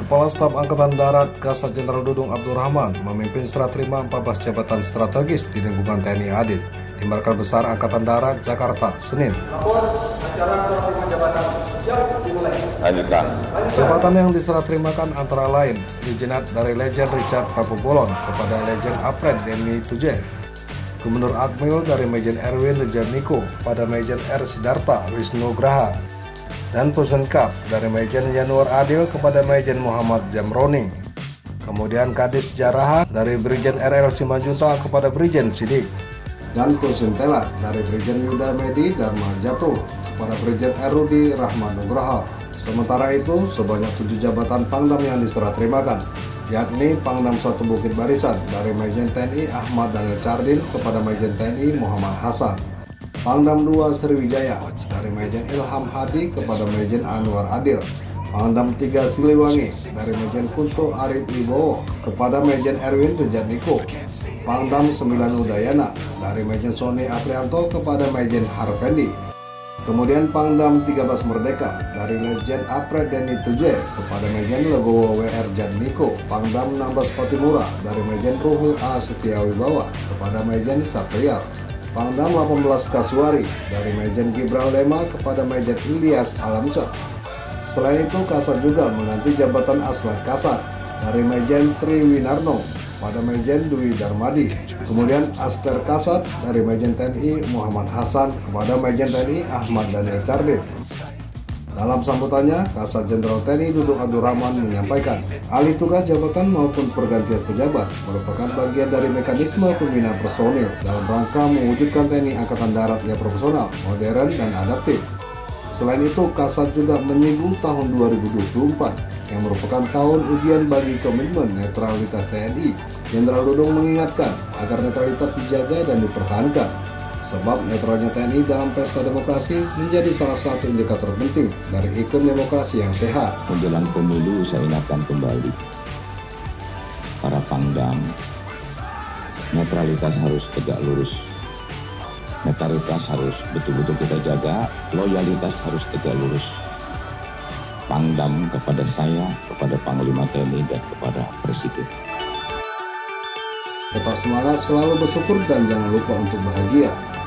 Kepala Staf Angkatan Darat Kasat Jenderal Dudung Abdurrahman memimpin serah terima 14 jabatan strategis di lingkungan TNI AD di Markas Besar Angkatan Darat, Jakarta, Senin. Acara serah terima jabatan siap dimulai. Lanjutkan. Jabatan yang diserah terimakan antara lain Lieutenant dari Legend Richard Papubolon kepada Legend Apred Denny Tuje, Gubernur Akmil dari Majen Erwin Legend Niko pada Majen R Sidarta Wisnu Graha, dan Pusenkap dari Majen Yanuar Adil kepada Majen Muhammad Jamroni. Kemudian Kadis Jaraha dari Brigjen RR Simanjuntak kepada Brigjen Sidik, dan Pusentelat dari Brigjen Yuda Medi Dharma Japru kepada Brigjen Rudi Rahman Nugraha. Sementara itu, sebanyak 7 jabatan Pangdam yang diserah terimakan, yakni Pangdam 1 Bukit Barisan dari Majen TNI Ahmad Daniel Cardin kepada Majen TNI Muhammad Hasan, Pangdam 2 Sriwijaya dari Majen Ilham Hadi kepada Majen Anwar Adil, Pangdam 3 Siliwangi dari Majen Kunto Arif Wibowo kepada Majen Erwin Rejat Niko, Pangdam 9 Udayana dari Majen Sony Aprianto kepada Majen Harvendi. Kemudian Pangdam 13 Merdeka dari Legend Apred Denny Tuje kepada Majen Legowo WR Jadniko, Pangdam 16 Patimura dari Majen Ruhul A Setiawibawa kepada Majen Sapriar, Pangdam 18 Kasuari dari Majen Gibran Lema kepada Majen Ilyas Alamsyah. Selain itu, Kasat juga mengganti jabatan Aslat Kasat dari Majen Triwinarno pada Majen Dwi Darmadi. Kemudian Aster Kasat dari Majen TNI Muhammad Hasan kepada Majen TNI Ahmad Daniel Cardin. Dalam sambutannya, Kasat Jenderal TNI Dudung Abdurrahman menyampaikan, alih tugas jabatan maupun pergantian pejabat merupakan bagian dari mekanisme pembinaan personil dalam rangka mewujudkan TNI Angkatan Darat yang profesional, modern, dan adaptif. Selain itu, Kasat juga menyinggung tahun 2024 yang merupakan tahun ujian bagi komitmen netralitas TNI. Jenderal Dudung mengingatkan agar netralitas dijaga dan dipertahankan, sebab netralnya TNI dalam pesta demokrasi menjadi salah satu indikator penting dari iklim demokrasi yang sehat. Menjelang pemilu, saya ingatkan kembali para Pangdam, netralitas harus tegak lurus. Netralitas harus betul-betul kita jaga, loyalitas harus tegak lurus. Pangdam kepada saya, kepada Panglima TNI, dan kepada Presiden. Tetap semangat, selalu bersyukur, dan jangan lupa untuk bahagia.